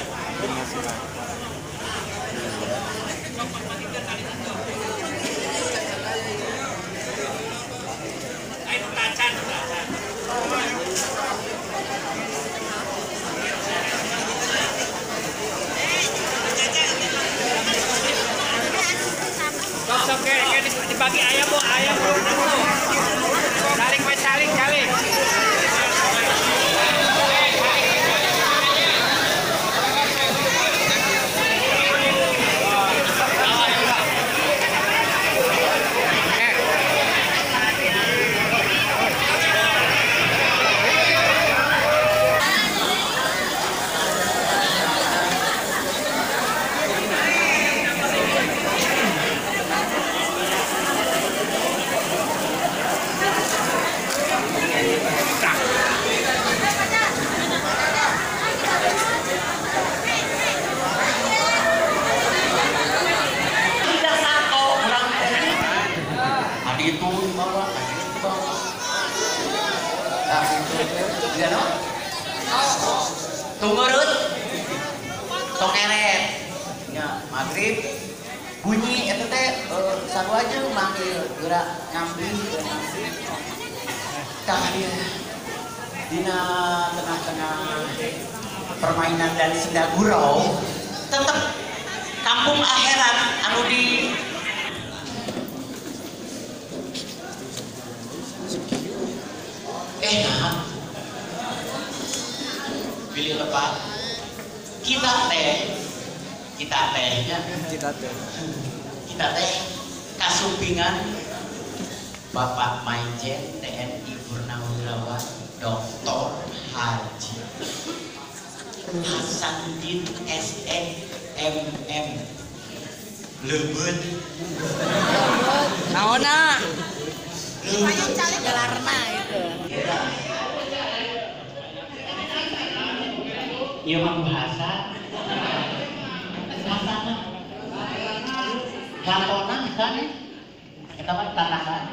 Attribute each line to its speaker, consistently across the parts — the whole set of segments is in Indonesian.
Speaker 1: Oke, dibagi ayam bu, saling saling.
Speaker 2: Itu di bawah, di bawah. Nah, itu dia no. Tungurut, tongeret. Ya, maghrib bunyi itu teh satu aja manggil gerak nyambi. Tah dia dina tengah-tengah permainan dan senda gurau tetap kampung akhirat anu di nah pilih tepat kita teh kasumpingan Bapak Maijen TNI Purnawirawan Dr. Haji Hasanuddin SNMM Lebeut
Speaker 3: naona gelarna itu.
Speaker 2: Iya mah bahasa Hasana kantonan kan eta mah tanahan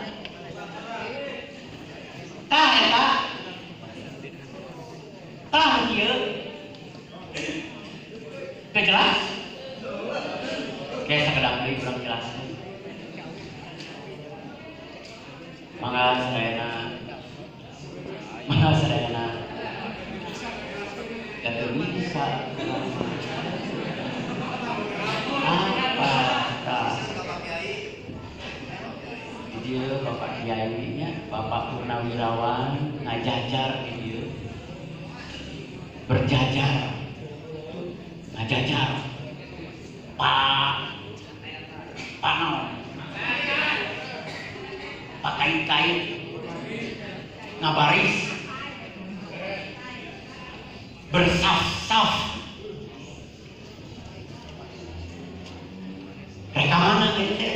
Speaker 2: tah ieu teu jelas kayak sakedang deui kurang jelas mangga sadayana dan bisa apa dia Bapak Kiainya Bapak Purnawirawan ngajajar dia berjajar ngajajar pakai kain ngabaris bersaf-saf rekaman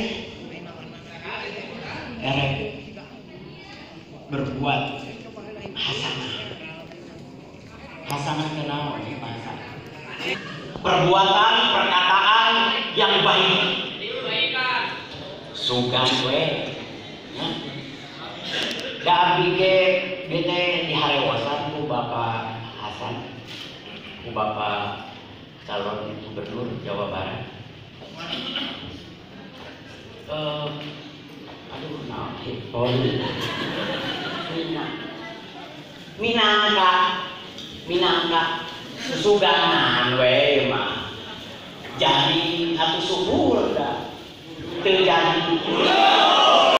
Speaker 2: erek berbuat hasanah kenal ini bahasa perbuatan perkataan yang baik sugan we ya da abdi ge bete diharewasan ku Bapak Hasan ku Bapak calon gubernur Jawa Barat aduh nah hipon Minangka susuganan we mah jadi atuh subur dah teu jadi